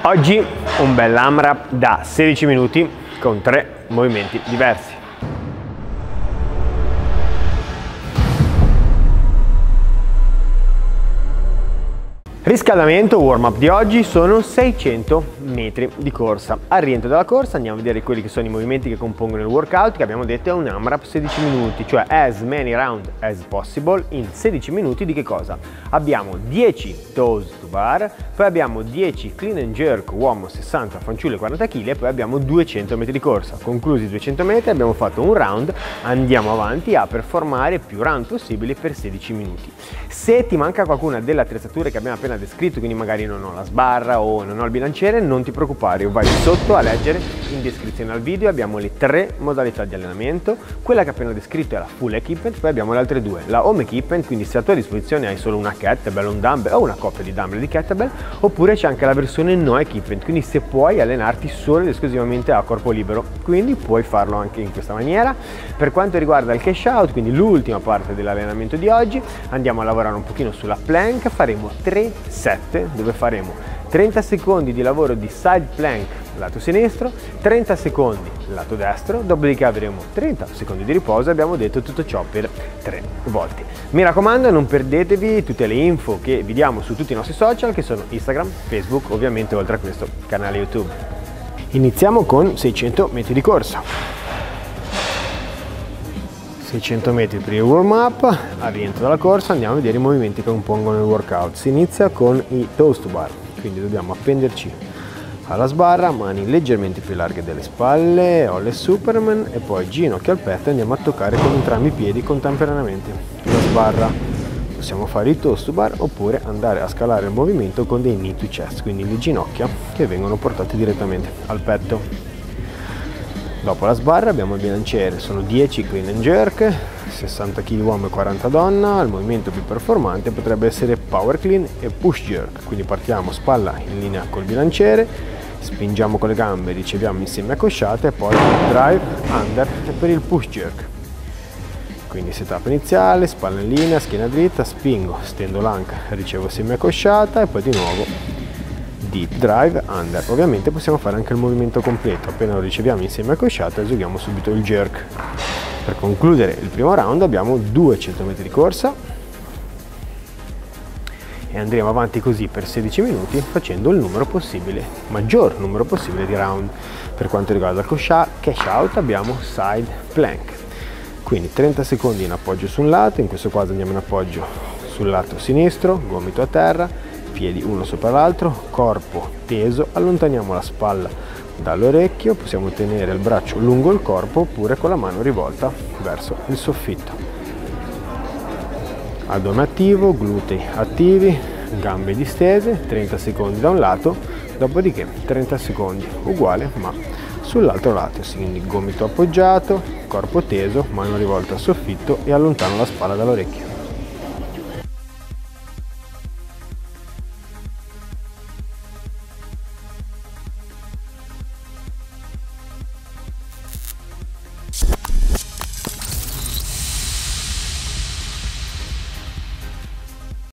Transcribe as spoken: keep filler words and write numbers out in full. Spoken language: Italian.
Oggi un bel AMRAP da sedici minuti con tre movimenti diversi. Riscaldamento, warm up di oggi sono seicento metri di corsa. Al rientro dalla corsa andiamo a vedere quelli che sono i movimenti che compongono il workout, che abbiamo detto è un AMRAP sedici minuti, cioè as many round as possible in sedici minuti. Di che cosa? Abbiamo dieci toes to bar, poi abbiamo dieci clean and jerk uomo sessanta, fanciulle quaranta chili e poi abbiamo duecento metri di corsa. Conclusi i duecento metri abbiamo fatto un round, andiamo avanti a performare più round possibili per sedici minuti. Se ti manca qualcuna delle attrezzature che abbiamo appena descritto, quindi magari non ho la sbarra o non ho il bilanciere, non ti preoccupare, vai sotto a leggere in descrizione al video. Abbiamo le tre modalità di allenamento, quella che ho appena descritto è la full equipment, poi abbiamo le altre due, la home equipment, quindi se a tua disposizione hai solo una kettlebell, un dumbbell o una coppia di dumbbell e di kettlebell, oppure c'è anche la versione no equipment, quindi se puoi allenarti solo ed esclusivamente a corpo libero, quindi puoi farlo anche in questa maniera. Per quanto riguarda il cash out, quindi l'ultima parte dell'allenamento di oggi, andiamo a lavorare un pochino sulla plank, faremo tre set dove faremo trenta secondi di lavoro di side plank lato sinistro, trenta secondi lato destro, dopodiché avremo trenta secondi di riposo. Abbiamo detto tutto ciò per tre volte. Mi raccomando, non perdetevi tutte le info che vi diamo su tutti i nostri social, che sono Instagram, Facebook, ovviamente oltre a questo canale YouTube. Iniziamo con seicento metri di corsa. seicento metri per il warm up. Al rientro dalla corsa andiamo a vedere i movimenti che compongono il workout. Si inizia con i toes to bar, quindi dobbiamo appenderci alla sbarra, mani leggermente più larghe delle spalle, olle Superman, e poi ginocchio al petto e andiamo a toccare con entrambi i piedi contemporaneamente la sbarra. Possiamo fare i toes to bar oppure andare a scalare il movimento con dei knee to chest, quindi le ginocchia che vengono portate direttamente al petto. Dopo la sbarra abbiamo il bilanciere, sono dieci clean and jerk, sessanta chili uomo e quaranta donna. Il movimento più performante potrebbe essere power clean e push jerk, quindi partiamo spalla in linea col bilanciere, spingiamo con le gambe, riceviamo insieme a cosciate e poi drive, under e per il push jerk. Quindi setup iniziale, spalla in linea, schiena dritta, spingo, stendo l'anca, ricevo semi a cosciata e poi di nuovo deep drive, under. Ovviamente possiamo fare anche il movimento completo, appena lo riceviamo insieme a cosciata eseguiamo subito il jerk. Per concludere il primo round abbiamo duecento metri di corsa e andremo avanti così per sedici minuti facendo il numero possibile, maggior numero possibile di round. Per quanto riguarda il cash out abbiamo side plank, quindi trenta secondi in appoggio su un lato, in questo caso andiamo in appoggio sul lato sinistro, gomito a terra, piedi uno sopra l'altro, corpo teso, allontaniamo la spalla dall'orecchio, possiamo tenere il braccio lungo il corpo oppure con la mano rivolta verso il soffitto. Addome attivo, glutei attivi, gambe distese, trenta secondi da un lato, dopodiché trenta secondi uguale ma sull'altro lato, quindi gomito appoggiato, corpo teso, mano rivolta al soffitto e allontano la spalla dall'orecchio.